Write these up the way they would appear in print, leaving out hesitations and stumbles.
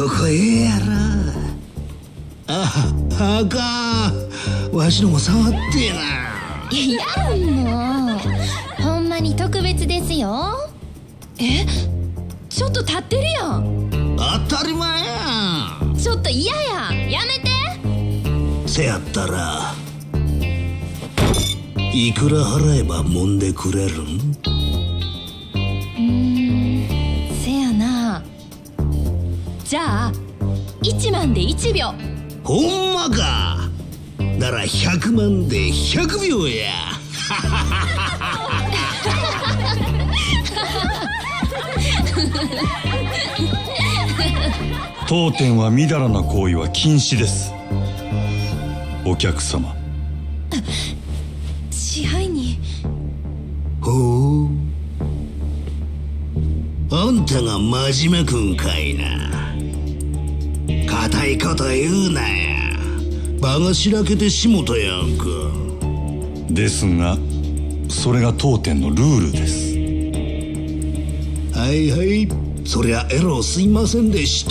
ここええやろ。あかん、わしのも触ってえな。 いやもうほんまに特別ですよ。ちょっと立ってるやん。 当たり前やん。 ちょっと嫌や、やめて。 せやったらいくら払えば揉んでくれるん？ せやな。じゃあ1万で1秒。 ほんまか。なら100万で100秒や。 当店はみだらな行為は禁止です。お客様。 支配人。 ほう、あんたが真面目くんかいな。固いこと言うなや。場がしらけてしもたやんか。 ですがそれが当店のルールです。 はいはい、そりゃエロすいませんでした。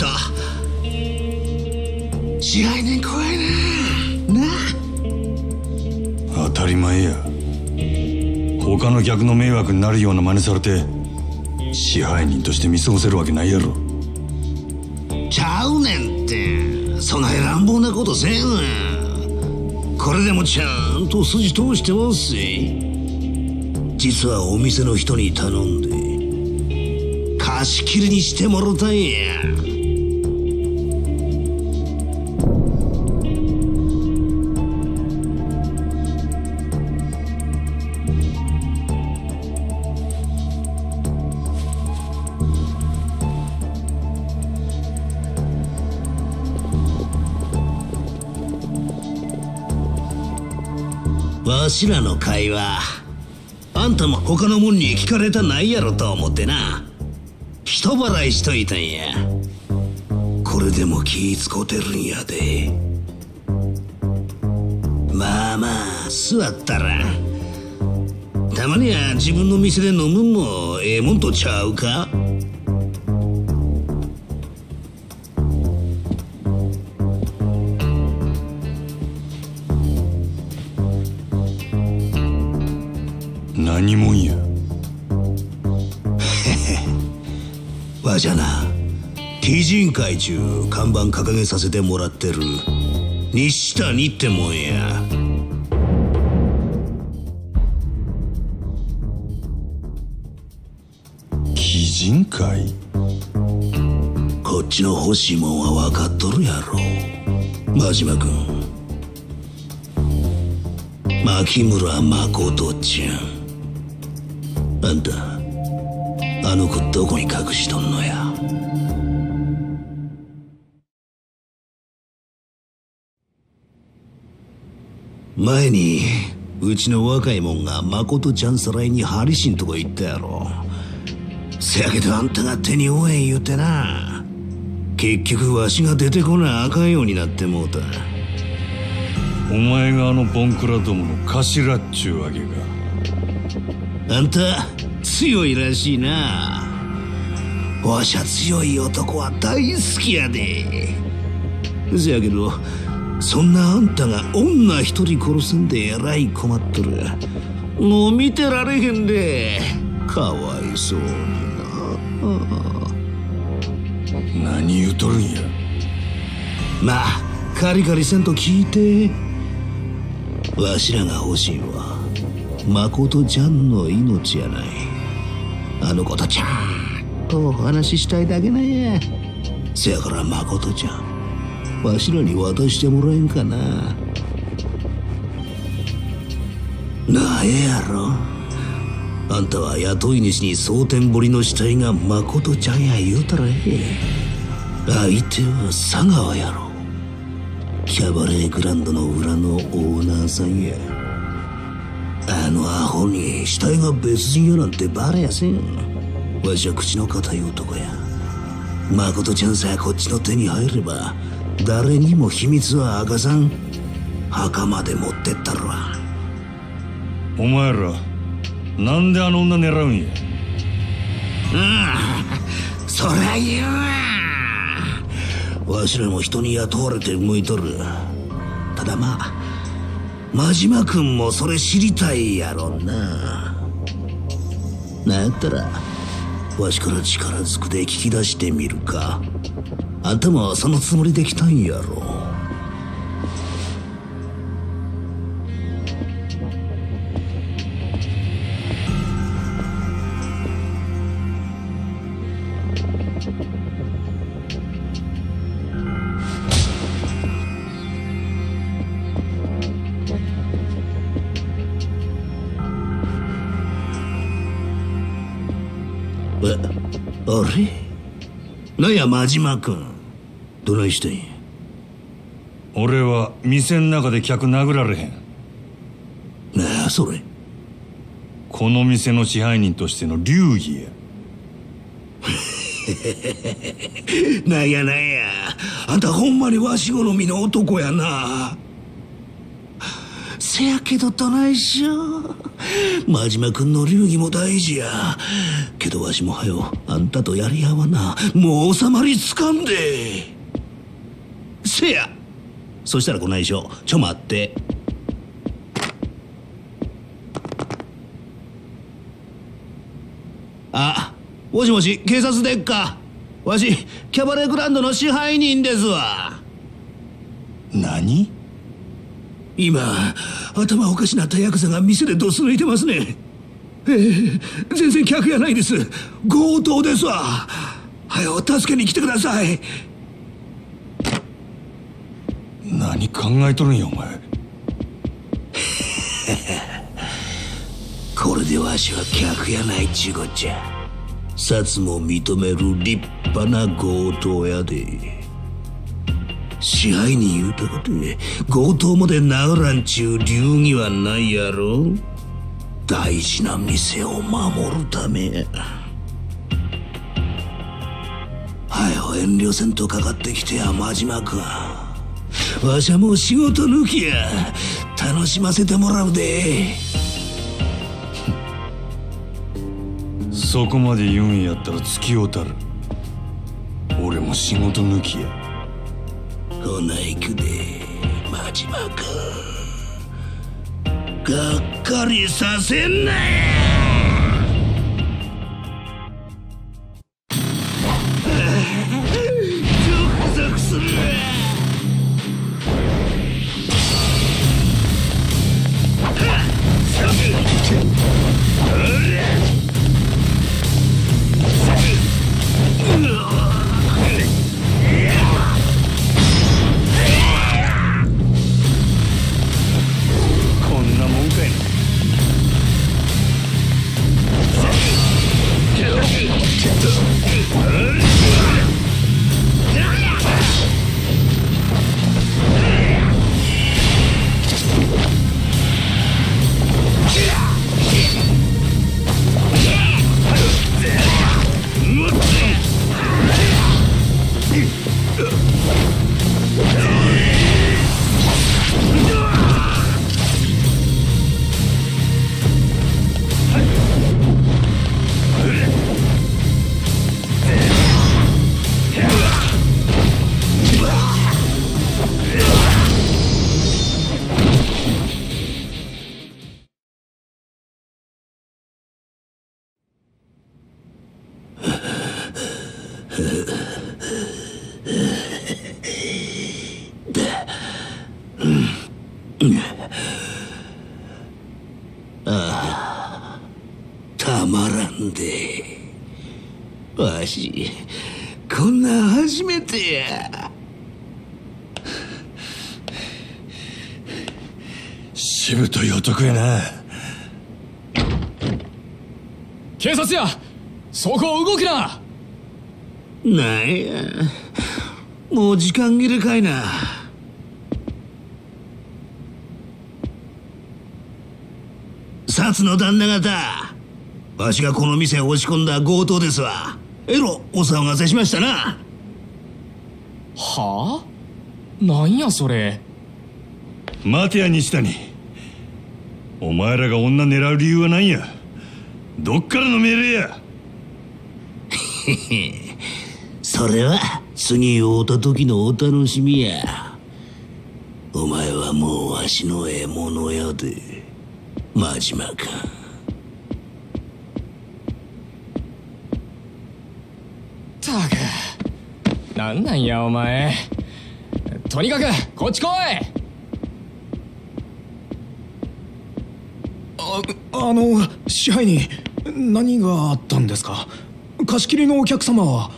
支配人怖いな。 当たり前や。他の客の迷惑になるような真似されて支配人として見過ごせるわけないやろ。 ちゃうねんって、そない乱暴なことせんわ。これでもちゃんと筋通してますし。実はお店の人に頼んで貸し切りにしてもろたんや。わしらの会話、あんたも他のもんに聞かれたないやろと思ってな、人払いしといたんや。これでも気ぃ使うてるんやで。まあまあ座ったら。たまには自分の店で飲むんもええもんとちゃうか。 何もんや。 わしゃな、鬼人会中看板掲げさせてもらってる西谷ってもんや。 鬼人会？ こっちの欲しいもんは分かっとるやろ、真島君。牧村誠ちゃん。あんたあの子どこに隠しとんのや。前にうちの若いもんが誠ちゃんさらいにハリシンとこ行ったやろ。せやけどあんたが手に負えん言うてな、結局わしが出てこなあかんようになってもうた。 お前があのボンクラどもの頭っちゅうわけか。 あんた強いらしいな。わしゃ強い男は大好きやで。せやけどそんなあんたが女一人殺すんでえらい困っとる。もう見てられへんで。かわいそうにな。 何言うとるんや。 まあカリカリせんと聞いて。わしらが欲しいんは誠ちゃんの命やない。あの子とちゃんとお話ししたいだけなんや。せやから誠ちゃん、わしらに渡してもらえんかな。なえやろ。あんたは雇い主に蒼天堀の死体が誠ちゃんや言うたらええ。相手は佐川やろ。キャバレーグランドの裏のオーナーさんや。あのアホに死体が別人やなんてバレやせん。わしは口の堅い男や。誠ちゃんさえこっちの手に入れば誰にも秘密は明かさん。墓まで持ってったるわ。 お前らなんであの女狙うんや。 そりゃ言うわ。 わしらも人に雇われて動いとる。ただまあ真島君もそれ知りたいやろな。なんやったらわしから力ずくで聞き出してみるか。あんたもそのつもりで来たんやろ。あれなんや真島君、どないしてんや。 俺は店ん中で客殴られへん。 なあそれ。 この店の支配人としての流儀や。 なんやなんや、あんたほんまにわし好みの男やな。せやけどどないしよう。真島君の流儀も大事やけど、わしもはよあんたとやり合わな。もう収まりつかんで。せや、そしたらこないしょ、ちょ待って。あ、もしもし、警察でっか。わしキャバレーグランドの支配人ですわ。 何？ 今頭おかしなったヤクザが店でドス抜いてますね。全然客やないです。強盗ですわ。はよ助けに来てください。 何考えとるんやお前。 これでわしは客やないちゅうこっちゃ。札も認める立派な強盗やで。支配人言うたことで強盗まで殴らんちゅう流儀はないやろ。大事な店を守るため。はよ遠慮せんとかかってきてや真島君。わしはもう仕事抜きや。楽しませてもらうで。 そこまで言うんやったら付き合うたる。俺も仕事抜きや。 ほな行くで真島君。がっかりさせんなや。ゾクゾクするわ。たまらんで。わしこんなん初めてや。 しぶとい男やな。 警察や、そこを動くな。 なんや、もう時間切れかいな。薩の旦那方、わしがこの店へ押し込んだ強盗ですわ。えろお騒がせしましたな。 はあ？なんやそれ。 待てや西谷、お前らが女狙う理由は何や。どっからの命令や。 そそれは次会うた時のお楽しみや。お前はもうわしの獲物やで、真島か。 たく、なんなんやお前。とにかくこっち来い。 支配人、何があったんですか？貸し切りのお客様は。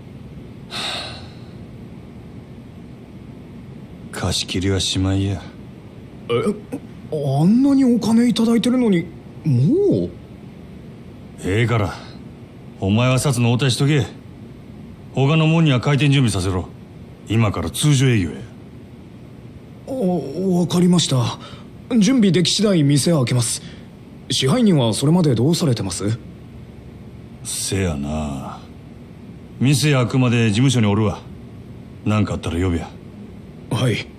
貸し切りはしまいや。 あんなにお金いただいてるのにもう。 ええからお前は札の応対しとけ。他のもんには開店準備させろ。今から通常営業や。 わかりました。準備でき次第店開けます。支配人はそれまでどうされてます？ せやな。店開くまで事務所におるわ。何かあったら呼べや。 はい。